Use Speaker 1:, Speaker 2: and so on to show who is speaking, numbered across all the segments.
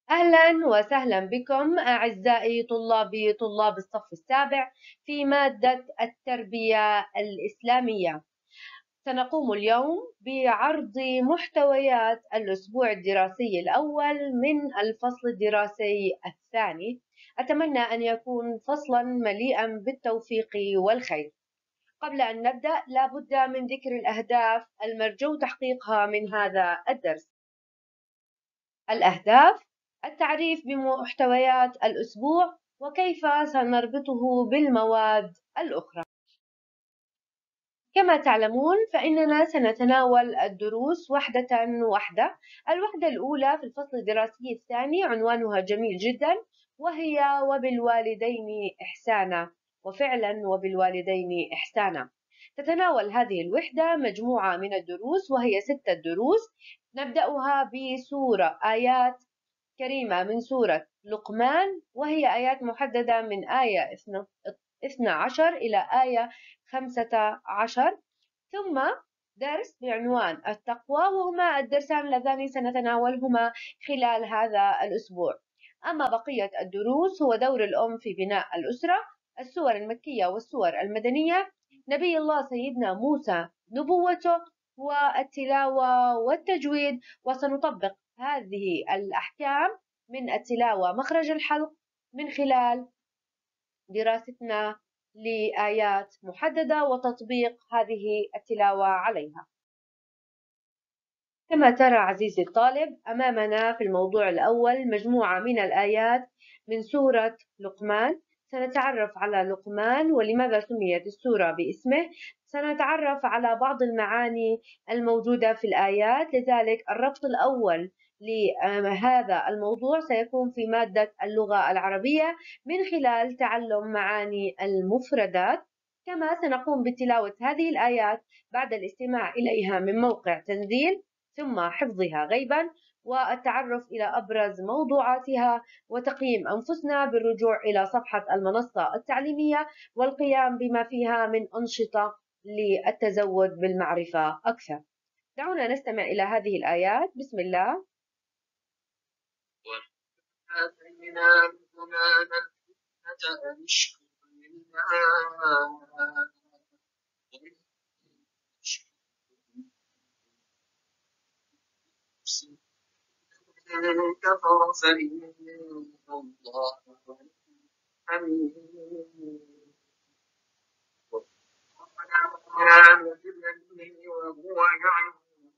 Speaker 1: أهلا وسهلا بكم أعزائي طلاب الصف السابع في مادة التربية الإسلامية. سنقوم اليوم بعرض محتويات الأسبوع الدراسي الأول من الفصل الدراسي الثاني. أتمنى أن يكون فصلا مليئا بالتوفيق والخير. قبل أن نبدأ لابد من ذكر الأهداف المرجو تحقيقها من هذا الدرس. الأهداف: التعريف بمحتويات الأسبوع وكيف سنربطه بالمواد الأخرى. كما تعلمون فإننا سنتناول الدروس وحدة وحدة. الوحدة الأولى في الفصل الدراسي الثاني عنوانها جميل جدا، وهي وبالوالدين إحسانا. وفعلا وبالوالدين إحسانا. تتناول هذه الوحدة مجموعة من الدروس وهي 6 دروس. نبدأها بسورة آيات كريمة من سورة لقمان، وهي آيات محددة من آية 12 إلى آية 15، ثم درس بعنوان التقوى، وهما الدرسان اللذان سنتناولهما خلال هذا الأسبوع. أما بقية الدروس هو دور الأم في بناء الأسرة، السور المكية والسور المدنية، نبي الله سيدنا موسى نبوته، والتلاوة والتجويد. وسنطبق هذه الأحكام من التلاوة مخرج الحلق من خلال دراستنا لآيات محددة وتطبيق هذه التلاوة عليها. كما ترى عزيزي الطالب، أمامنا في الموضوع الأول مجموعة من الآيات من سورة لقمان. سنتعرف على لقمان ولماذا سميت السورة باسمه. سنتعرف على بعض المعاني الموجودة في الآيات، لذلك الربط الأول لهذا الموضوع سيكون في مادة اللغة العربية من خلال تعلم معاني المفردات. كما سنقوم بتلاوة هذه الآيات بعد الاستماع إليها من موقع تنزيل، ثم حفظها غيبا والتعرف إلى أبرز موضوعاتها، وتقييم أنفسنا بالرجوع إلى صفحة المنصة التعليمية والقيام بما فيها من أنشطة للتزود بالمعرفة أكثر. دعونا نستمع إلى هذه الآيات. بسم الله.
Speaker 2: وآتينا لقمان الحكمة أن اشكر لله إن كفر فإن الله حميد. وهو يعلم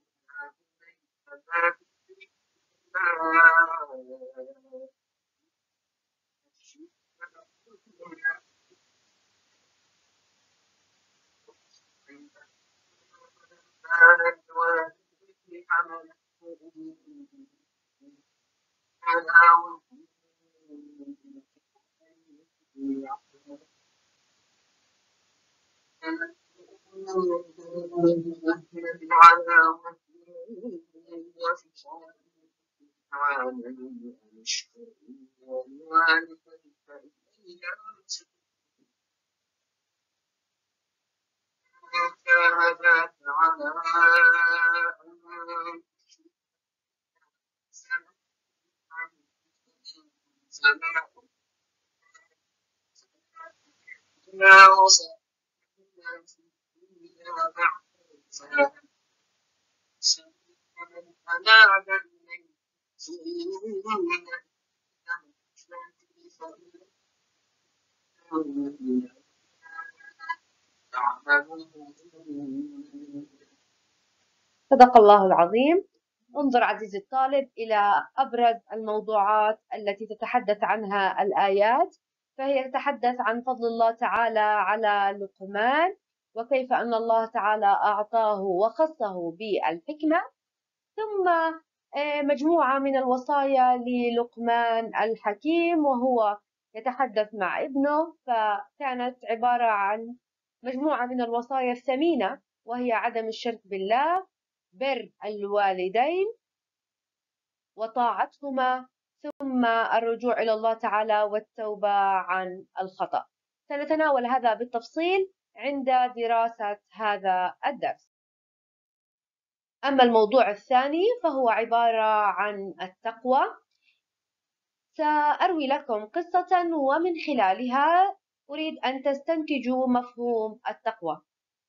Speaker 1: صدق الله العظيم. انظر عزيزي الطالب إلى أبرز الموضوعات التي تتحدث عنها الآيات، فهي تتحدث عن فضل الله تعالى على لقمان، وكيف أن الله تعالى أعطاه وخصه بالحكمة، ثم مجموعة من الوصايا للقمان الحكيم وهو يتحدث مع ابنه، فكانت عبارة عن مجموعة من الوصايا الثمينة، وهي عدم الشرك بالله، بر الوالدين وطاعتهما، ثم الرجوع إلى الله تعالى والتوبة عن الخطأ. سنتناول هذا بالتفصيل عند دراسة هذا الدرس. أما الموضوع الثاني فهو عبارة عن التقوى. سأروي لكم قصة ومن خلالها أريد أن تستنتجوا مفهوم التقوى.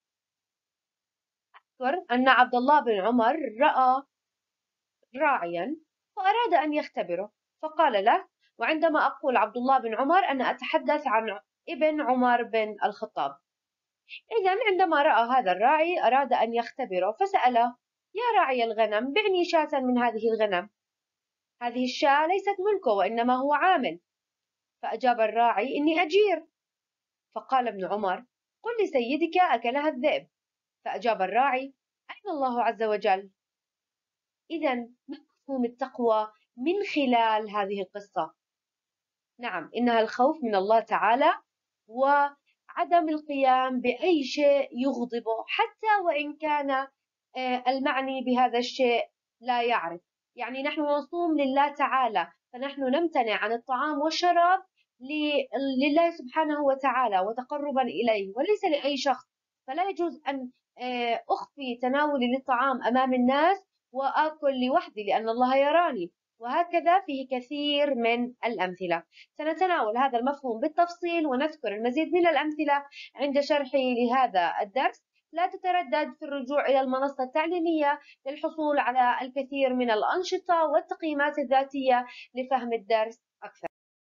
Speaker 1: أذكر أن عبد الله بن عمر رأى راعيا وأراد أن يختبره، فقال له، وعندما أقول عبد الله بن عمر أنا أتحدث عن ابن عمر بن الخطاب. إذا عندما رأى هذا الراعي أراد أن يختبره فسأله: يا راعي الغنم، بعني شاة من هذه الغنم، هذه الشاة ليست ملكه وإنما هو عامل. فأجاب الراعي: إني أجير. فقال ابن عمر: قل لسيدك أكلها الذئب. فأجاب الراعي: أين الله عز وجل؟ إذا ما مفهوم التقوى من خلال هذه القصة؟ نعم، إنها الخوف من الله تعالى وعدم القيام بأي شيء يغضبه حتى وإن كان المعني بهذا الشيء لا يعرف. يعني نحن نصوم لله تعالى، فنحن نمتنع عن الطعام والشراب لله سبحانه وتعالى وتقربا إليه وليس لأي شخص. فلا يجوز أن أخفي تناولي للطعام أمام الناس وآكل لوحدي لأن الله يراني. وهكذا فيه كثير من الأمثلة. سنتناول هذا المفهوم بالتفصيل ونذكر المزيد من الأمثلة عند شرحي لهذا الدرس. لا تتردد في الرجوع إلى المنصة التعليمية للحصول على الكثير من الأنشطة والتقييمات الذاتية لفهم الدرس أكثر.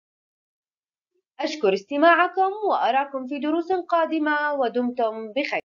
Speaker 1: أشكر استماعكم وأراكم في دروس قادمة ودمتم بخير.